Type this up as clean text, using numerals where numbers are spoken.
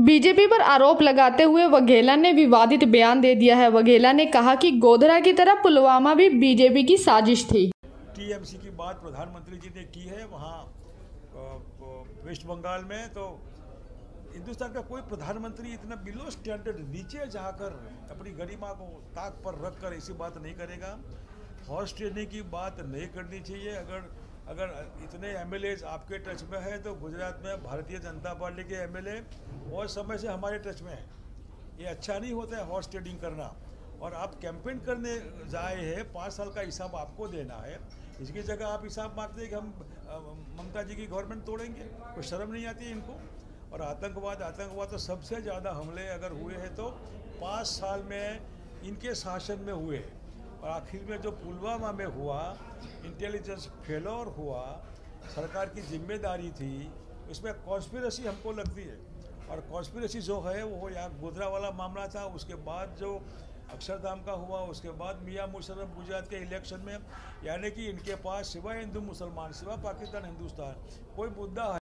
BJP पर आरोप लगाते हुए वघेला ने विवादित बयान दे दिया है। वघेला ने कहा कि गोधरा की तरह पुलवामा भी बीजेपी की साजिश थी। टीएमसी की बात प्रधानमंत्री जी ने की है वहाँ वेस्ट बंगाल में, तो हिंदुस्तान का कोई प्रधानमंत्री इतना बिलो स्टैंडर्ड नीचे जाकर अपनी गरिमा को ताक पर रखकर ऐसी बात नहीं करेगा। हॉर्स ट्रेडिंग की बात नहीं करनी चाहिए। अगर इतने एमएलए आपके टच में है तो गुजरात में भारतीय जनता पार्टी के एमएलए बहुत समय से हमारे टच में है। ये अच्छा नहीं होता है हॉर्स ट्रेडिंग करना। और आप कैंपेन करने जाए हैं, 5 साल का हिसाब आपको देना है। इसकी जगह आप हिसाब मांगते हैं कि हम ममता जी की गवर्नमेंट तोड़ेंगे। कोई शर्म नहीं आती है इनको। और आतंकवाद तो सबसे ज़्यादा हमले अगर हुए हैं तो 5 साल में इनके शासन में हुए। और आखिर में जो पुलवामा में हुआ, इंटेलिजेंस फेलोर हुआ, सरकार की जिम्मेदारी थी, उसमें कॉन्स्पिरेसी हमको लगती है। और कॉन्स्पिरेसी जो है वो यहाँ गोधरा वाला मामला था, उसके बाद जो अक्षरधाम का हुआ, उसके बाद मियाँ मुशर्रफ गुजरात के इलेक्शन में, यानी कि इनके पास सिवाय हिंदू मुसलमान, सिवा पाकिस्तान हिंदुस्तान कोई मुद्दा है